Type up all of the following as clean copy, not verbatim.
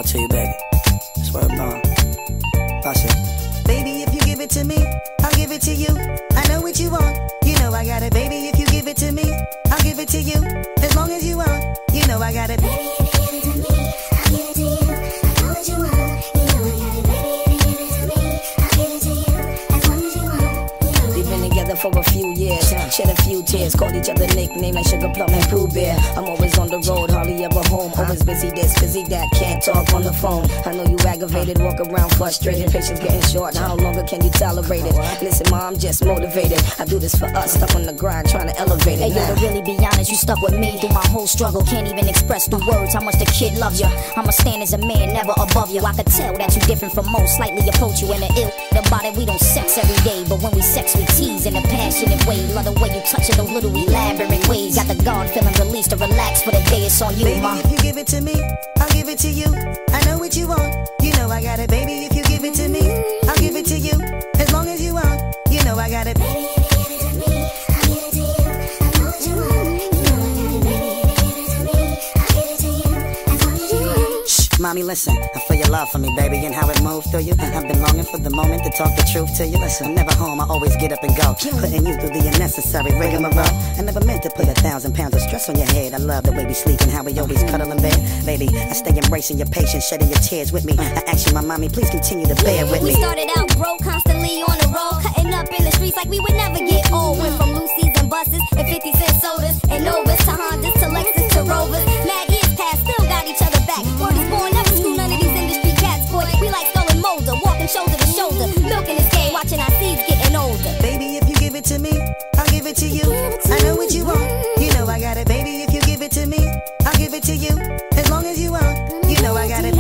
to you, baby. Swear upon. Bust it. Baby, if you give it to me, I'll give it to you. I know what you want, you know I got it. Baby, if you give it to me, I'll give it to you. As long as you want, you know I got it. Baby, if you give it to me, I'll give it to you. I know what you want, you know I got it. Baby, if you give it to me, I'll give it to you. As long as you want, you know I We've been together for a few years, shed a few tears, called each other nicknames like Sugar Plum and Pooh Bear. I'm always on the road, hardly ever home. Always busy this, busy that, can't talk on the phone. I know you aggravated, walk around frustrated, patience getting short. How longer can you tolerate it? Listen, ma, I'm just motivated. I do this for us, stuck on the grind, trying to elevate it. Hey, yo, to really be honest, you stuck with me through my whole struggle. Can't even express through words how much the kid loves you. I'ma stand as a man, never above you. I could tell that you different from most, slightly approach you in the ill. About it, we don't sex every day, but when we sex, we tease in a passionate way. Love the way you touch it, those little elaborate ways. Got the guard feeling released to relax for the day. It's on you, baby, ma. if you give it to me, I'll give it to you. I know what you want, you know I got it. Baby, if you give it to me, I'll give it to you. As long as you want, you know I got it. Baby, if you give it to me, I'll give it to you. I know what you want, you know I got it. Baby, if you give it to me, I'll give it to you. As long as you want. Shh, mommy, listen. I feel your love for me, baby, and how it moves through you. I've been longing for the moment to talk the truth to you. Listen, I'm never home, I always get up and go, putting you through the unnecessary rigmarole. I never meant to put 1,000 pounds of stress on your head. I love the way we sleep and how we always cuddle in bed. Baby, I stay embracing your patience, shedding your tears with me. I ask you, my mommy, please continue to bear with me. We started out broke, constantly on the road, cutting up in the streets like we would never get old. Went from Lucy's and buses and 50-cent sodas and Novas to Hondas to Lexus to Rovers. Mad years past, still got each other back. Word is born, never screw none of these industry cats, boy. We like Skull and Molder, walking shoulder to shoulder, milking this game, watching our seeds getting older. Baby, if you give it to me, I'll give it to you. I know what you want, you know I got it. Baby, if you give it to me, I'll give it to you. As long as you want, you know I got it.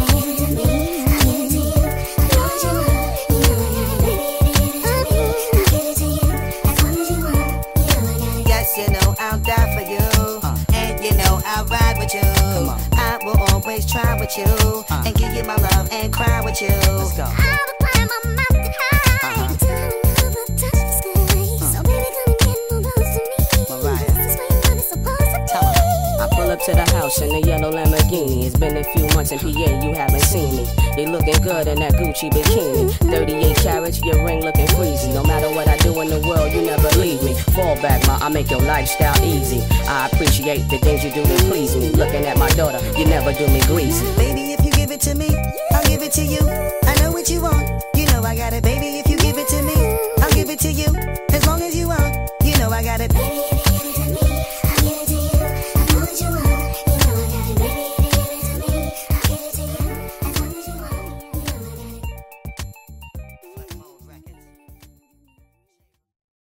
Yes, you know I'll die for you, and you know I'll ride with you. I will always try with you, and give you my love and cry with you. Let's go. I will climb a mountain high until I never touch the sky. So baby, come and get more close to me. Mariah. This is where love is supposed to be. I pull up to the house in the yellow Lamborghini. It's been a few months in PA, you haven't seen me. You looking good in that Gucci bikini. 38 carats, your ring looking freezy. No matter what I do in the world, you never leave me. Fall back, ma, I make your lifestyle easy. I appreciate the things you do to please me. Looking at my daughter, you never do me greasy. Baby, if you give it to me, I'll give it to you.